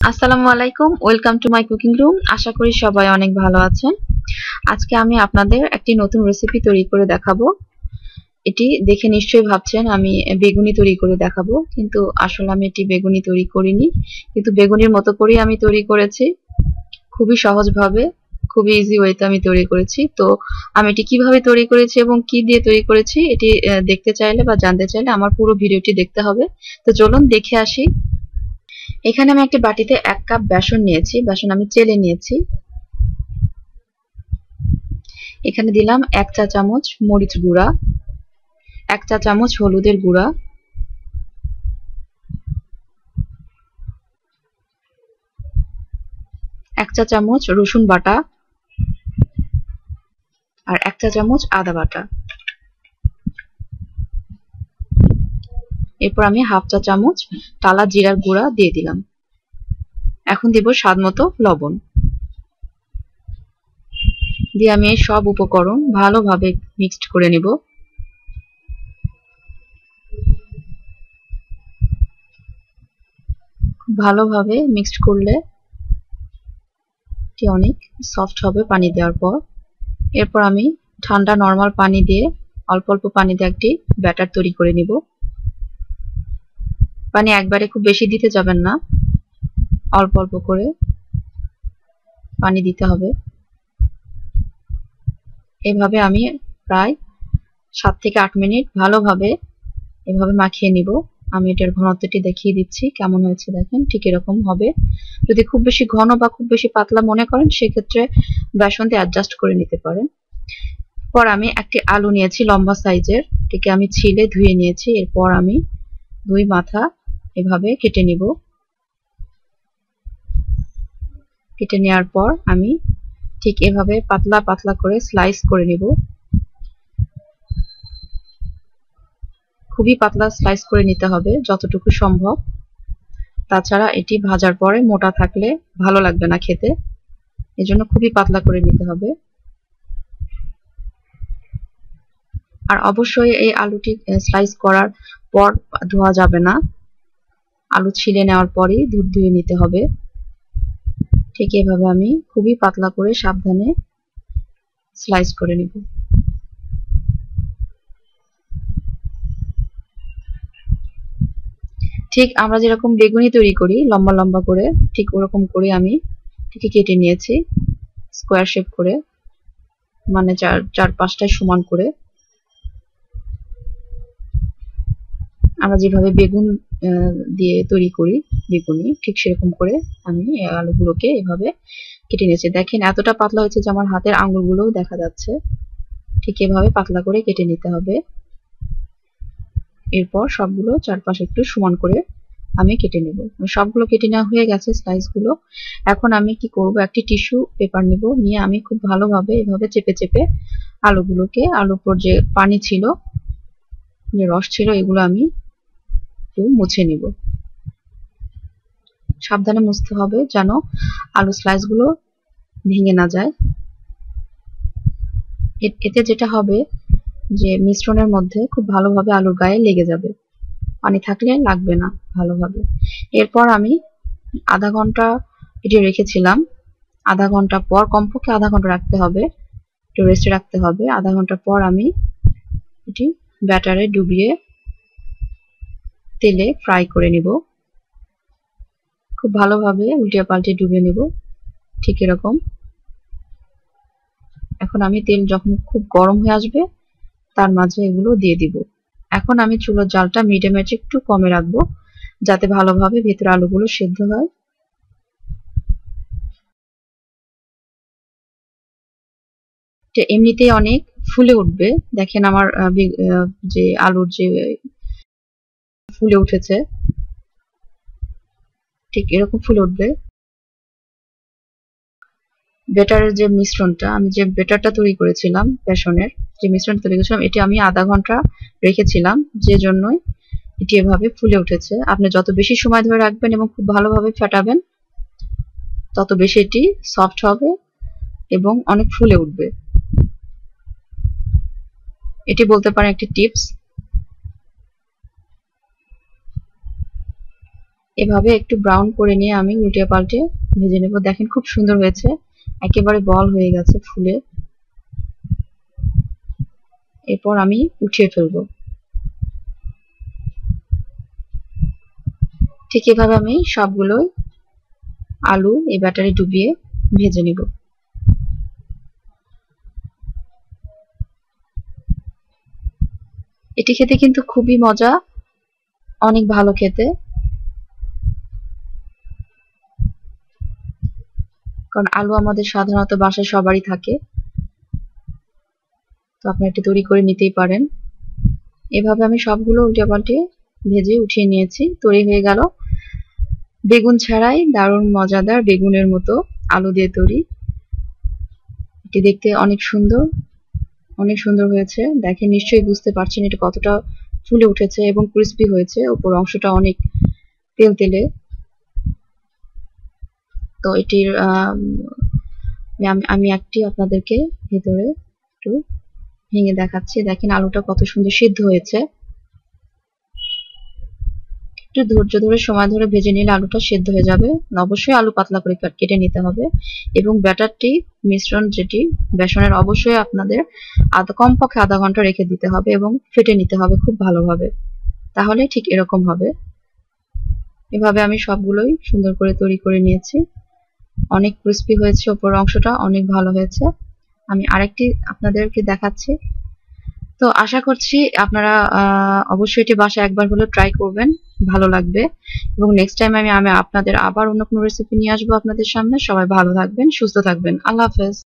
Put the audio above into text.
আসসালামু আলাইকুম, welcome to my cooking room. আশা করি সবাই অনেক ভালো আছেন। আজকে আমি আপনাদের একটি নতুন রেসিপি তৈরি করে দেখাবো। এটি দেখে নিশ্চয়ই ভাবছেন আমি বেগুনি তৈরি করে দেখাবো, কিন্তু আসলে আমি এটি বেগুনি তৈরি করিনি, কিন্তু বেগুনির মতো করেই আমি তৈরি করেছি। খুবই সহজভাবে, খুবই ইজি ওয়েতে আমি তৈরি করেছি। তো আমি এটি কিভাবে তৈরি করেছি এবং কি দিয়ে তৈরি করেছি এটি দেখতে চাইলে বা জানতে চাইলে আমার পুরো ভিডিওটি দেখতে হবে। তো চলুন দেখে আসি। এখানে আমি একটি বাটিতে 1 কাপ বেসন নিয়েছি। বেসন আমি চেলে নিয়েছি। এখানে দিলাম 1 চা চামচ মরিচ গুঁড়া, 1 চা চামচ হলুদের গুঁড়া, 1 চা চামচ রসুন বাটা আর 1 চা চামচ আদা বাটা। এরপর আমি হাফ চা চামচ টালা জিরার গুঁড়া দিয়ে দিলাম। এখন দিব স্বাদ মতো লবণ। দিয়ে আমি এই সব উপকরণ ভালোভাবে মিক্সড করে নিব। ভালোভাবে মিক্সড করলে এটি অনেক সফট হবে পানি দেওয়ার পর। এরপর আমি ঠান্ডা নরমাল পানি দিয়ে অল্প অল্প পানি দিয়ে একটি ব্যাটার তৈরি করে নিব। পানি একবারে খুব বেশি দিতে যাবেন না, অল্প অল্প করে পানি দিতে হবে। এভাবে আমি প্রায় 7 থেকে 8 মিনিট ভালোভাবে এভাবে মাখিয়ে নিব। আমি এটার ঘনত্বটি দেখিয়ে দিচ্ছি কেমন হয়েছে, দেখেন ঠিক এরকম হবে। যদি খুব বেশি ঘন বা খুব বেশি পাতলা মনে করেন সেক্ষেত্রে বেসন দিয়ে অ্যাডজাস্ট করে নিতে পারেন। পর আমি একটি আলু নিয়েছি লম্বা সাইজের, এটিকে আমি ছিলে ধুয়ে নিয়েছি। এরপর আমি 2 মাথা এভাবে কেটে নিব। কেটে নেওয়ার পর আমি ঠিক এভাবে পাতলা পাতলা করে স্লাইস করে নিব। খুবই পাতলা স্লাইস করে নিতে হবে যতটুকু সম্ভব, তাছাড়া এটি ভাজার পরে মোটা থাকলে ভালো লাগবে না খেতে, এজন্য খুবই পাতলা করে নিতে হবে। আর অবশ্যই এই আলুটি স্লাইস করার পর ধোয়া যাবে না, আলু ছিলে নেওয়ার পরেই দুধ ধুয়ে নিতে হবে। ঠিক এভাবে আমি খুবই পাতলা করে সাবধানে স্লাইস করে নিব। ঠিক আমরা যেরকম বেগুনি তৈরি করি লম্বা লম্বা করে, ঠিক ওরকম করে আমি এটিকে কেটে নিয়েছি স্কোয়ার শেপ করে, মানে চার পাঁচটায় সমান করে। আমরা যেভাবে বেগুন দিয়ে তৈরি করি বেগুনি, ঠিক সেরকম করে আমি আলুগুলোকে এভাবে কেটে নিয়েছি। দেখেন এতটা পাতলা হয়েছে যে আমার হাতের আঙ্গুলগুলোও দেখা যাচ্ছে। ঠিক এভাবে পাতলা করে কেটে নিতে হবে। এরপর সবগুলো চারপাশে একটু সমান করে আমি কেটে নেব। সবগুলো কেটে নেওয়া হয়ে গেছে স্লাইসগুলো। এখন আমি কি করব, একটি টিস্যু পেপার নিব, নিয়ে আমি খুব ভালোভাবে এভাবে চেপে চেপে আলুগুলোকে, আলুর উপর যে পানি ছিল, যে রস ছিল, এগুলো আমি একটু মুছে নিব। সাবধানে মুছতে হবে যেন আলু স্লাইসগুলো ভেঙে না যায়। এতে যেটা হবে যে মিশ্রণের মধ্যে খুব ভালোভাবে আলুর গায়ে লেগে যাবে, পানি থাকলে লাগবে না ভালোভাবে। এরপর আমি আধা ঘন্টা এটি রেখেছিলাম। আধা ঘন্টা পর, কমপক্ষে আধা ঘন্টা রাখতে হবে, একটু রেস্টে রাখতে হবে। আধা ঘন্টা পর আমি এটি ব্যাটারে ডুবিয়ে তেলে ফ্রাই করে নিব। খুব ভালোভাবে উল্টে পাল্টে ডুবিয়ে নিব, ঠিক এরকম। এখন আমি তেল যখন খুব গরম হয়ে আসবে তার মাঝে এগুলো দিয়ে দিব। এখন আমি চুলার জালটা মিডিয়ামে একটু কমে রাখবো যাতে ভালোভাবে ভেতরে আলুগুলো সেদ্ধ হয়। এমনিতেই অনেক ফুলে উঠবে, দেখেন আমার যে আলুর যে ফুলে উঠেছে, ঠিক এরকম ফুলে উঠবে। বেটারের যে মিশ্রণটা, আমি যে বেটারটা তৈরি করেছিলাম, বেসনের যে মিশ্রণ তৈরি করেছিলাম, এটি আমি আধা ঘন্টা রেখেছিলাম, যে জন্যই এটি এভাবে ফুলে উঠেছে। আপনি যত বেশি সময় ধরে রাখবেন এবং খুব ভালোভাবে ফেটাবেন তত বেশি এটি সফট হবে এবং অনেক ফুলে উঠবে। এটি বলতে পারেন একটি টিপস। এভাবে একটু ব্রাউন করে নিয়ে আমি উল্টে পাল্টে ভেজে নেব। দেখেন খুব সুন্দর হয়েছে, একেবারে বল হয়ে গেছে ফুলে। এরপর আমি উঠিয়ে ফেলবো। ঠিক এভাবে আমি সবগুলো আলু এই ব্যাটারে ডুবিয়ে ভেজে নিব। এটি খেতে কিন্তু খুবই মজা, অনেক ভালো খেতে, কারণ আলু আমাদের সাধারণত বাসায় সবারই থাকে। তো আপনারা এটি তৈরি করে নিতেই পারেন। এভাবে আমি সবগুলো উল্টে পাল্টে ভেজে উঠিয়ে নিয়েছি। তৈরি হয়ে গেল বেগুন ছাড়াই দারুণ মজাদার বেগুনের মতো আলু দিয়ে তৈরি। এটি দেখতে অনেক সুন্দর হয়েছে। দেখেন নিশ্চয়ই বুঝতে পারছেন এটা কতটা ফুলে উঠেছে এবং ক্রিস্পি হয়েছে, উপর অংশটা অনেক তেলতেলে। তো এটির আমি একটি আপনাদেরকে ভেতরে একটু ভেঙে দেখাচ্ছি। দেখেন আলুটা কত সুন্দর সিদ্ধ হয়েছে। একটু ধৈর্য ধরে সময় ধরে ভেজে নিলে আলুটা সিদ্ধ হয়ে যাবে। অবশ্যই আলু পাতলা করে কেটে নিতে হবে এবং ব্যাটারটি মিশ্রণ যেটি বেসনের অবশ্যই আপনাদের কমপক্ষে আধা ঘন্টা রেখে দিতে হবে এবং ফেটে নিতে হবে খুব ভালোভাবে, তাহলে ঠিক এরকম হবে। এভাবে আমি সবগুলোই সুন্দর করে তৈরি করে নিয়েছি। অনেক ক্রিস্পি হয়েছে, উপর অংশটা অনেক ভালো হয়েছে। আমি আরেকটি আপনাদেরকে দেখাচ্ছি। তো আশা করছি আপনারা অবশ্যই এটি বাসায় একবার হলেও ট্রাই করবেন, ভালো লাগবে। এবং নেক্সট টাইম আমি আপনাদের আবার অন্য কোনো রেসিপি নিয়ে আসবো আপনাদের সামনে। সবাই ভালো থাকবেন, সুস্থ থাকবেন। আল্লাহ হাফেজ।